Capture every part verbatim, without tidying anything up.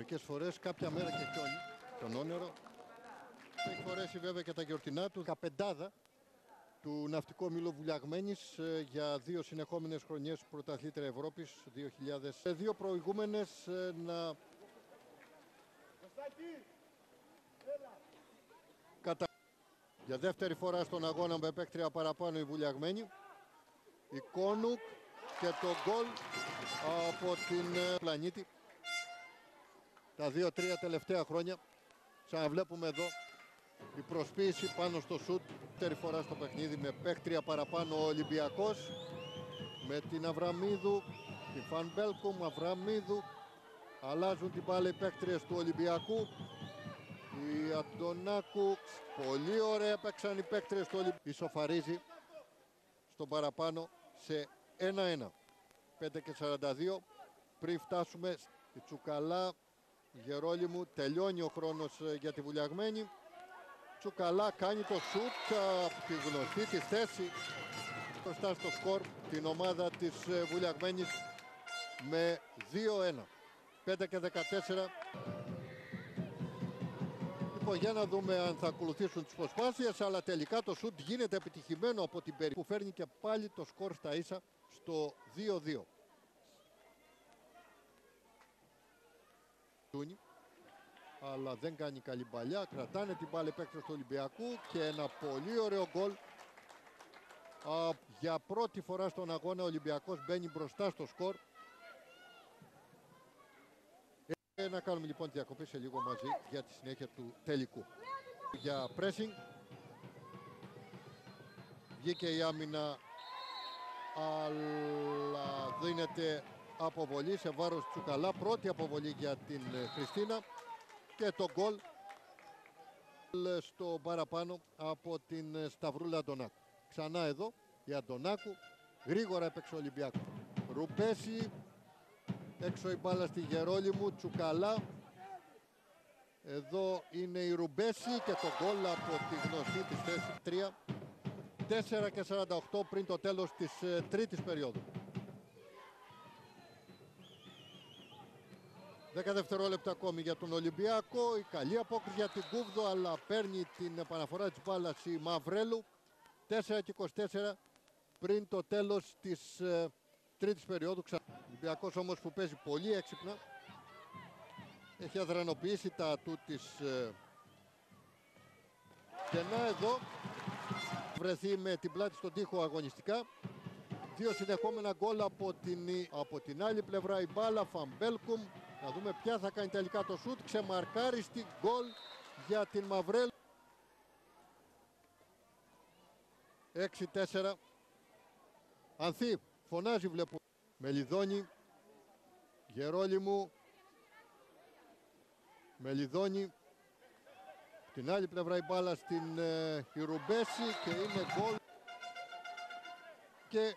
μερικές φορές, κάποια μέρα και χιόνι, τον Όνερο. Έχει φορέσει βέβαια και τα γιορτινά του, καπεντάδα του Ναυτικού Ομίλου Βουλιαγμένης ε, για δύο συνεχόμενες χρονιές πρωταθλήτρια Ευρώπης δύο χιλιάδες. Σε δύο προηγούμενες ε, να κατα... για δεύτερη φορά στον αγώνα με παίκτρια παραπάνω η Βουλιαγμένη. Η Κόνουκ και το γκολ από την ε, Πλανήτη. Τα δύο-τρία τελευταία χρόνια ξαναβλέπουμε εδώ η προσποίηση πάνω στο σουτ. Δεύτερη φορά στο παιχνίδι με παίκτρια παραπάνω ο Ολυμπιακός. Με την Αβραμίδου, την Φαν Μπέλκουμ, Αβραμίδου. Αλλάζουν την μπάλα οι παίκτριες του Ολυμπιακού. Η Αντωνάκου, πολύ ωραία παίξαν οι παίκτριες του Ολυμπιακού. Ισοφαρίζει στον παραπάνω σε ένα ένα. πέντε και σαράντα δύο πριν φτάσουμε στη Τσουκαλά. Γερόλυμου, τελειώνει ο χρόνος για τη Βουλιαγμένη. Τσουκαλά κάνει το σουτ από τη γνωστή τη θέση μπροστά στο σκορ την ομάδα της Βουλιαγμένης με δύο ένα. πέντε και δεκατέσσερα. Λοιπόν, για να δούμε αν θα ακολουθήσουν τις προσπάθειες, αλλά τελικά το σουτ γίνεται επιτυχημένο από την περίπτωση που φέρνει και πάλι το σκορ στα ίσα στο δύο δύο. Αλλά δεν κάνει καλή παλιά, κρατάνε την μπάλα παίκτες του Ολυμπιακού και ένα πολύ ωραίο γκολ. Α, για πρώτη φορά στον αγώνα ο Ολυμπιακός μπαίνει μπροστά στο σκορ. Ε, να κάνουμε λοιπόν τη διακοπή σε λίγο μαζί για τη συνέχεια του τελικού. Για pressing βγήκε η άμυνα, αλλά δίνεται αποβολή σε βάρος Τσουκαλά. Πρώτη αποβολή για την Χριστίνα και το γκολ στο παραπάνω από την Σταυρούλα Αντωνάκου. Ξανά εδώ η Αντωνάκου, γρήγορα έπαιξε ο Ολυμπιακός. Ρουμπέση, έξω η μπάλα στη Γερόλυμου, Τσουκαλά. Εδώ είναι η Ρουμπέση και το γκολ από τη γνωστή της θέση. τρία, τέσσερα και σαράντα οκτώ πριν το τέλος της ε, τρίτης περίοδου. δέκα δευτερόλεπτα ακόμη για τον Ολυμπιακό. Η καλή απόκριση για την Κούβδο, αλλά παίρνει την επαναφορά της μπάλας η Μαυρέλου. τέσσερα και είκοσι τέσσερα πριν το τέλος της ε, τρίτης περίοδου. Ο Ολυμπιακός όμως που παίζει πολύ έξυπνα. Έχει αδρανοποιήσει τα ατού της ε, κενά εδώ. Βρεθεί με την πλάτη στον τοίχο αγωνιστικά. Δύο συνεχόμενα γκολ από την, από την άλλη πλευρά η μπάλα. Φαμπέλκουμ. Να δούμε ποια θα κάνει τελικά το σουτ. Ξεμαρκάριστη γκολ για την Μαυρέλ. έξι τέσσερα. Ανθή. Φωνάζει βλέπω. Μελιδόνη. Γερόλυμου. Μελιδόνη. Την άλλη πλευρά η μπάλα στην ε, Ρουμπέση και είναι γκολ. Και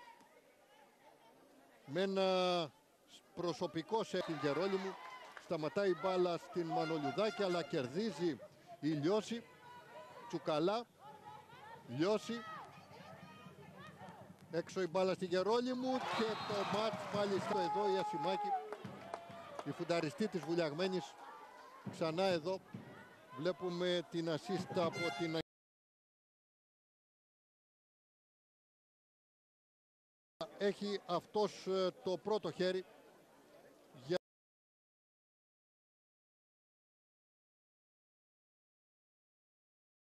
με ένα προσωπικό σε την Γερόλυμου σταματάει η μπάλα στην Μανολιουδάκη, αλλά κερδίζει η Λιώση. Τσουκαλά, Λιώση, έξω η μπάλα στη Γερόλυμου και το μάτς πάλι στο εδώ η Ασημάκη, η φουνταριστή της Βουλιαγμένης. Ξανά εδώ βλέπουμε την ασίστα από την έχει αυτός το πρώτο χέρι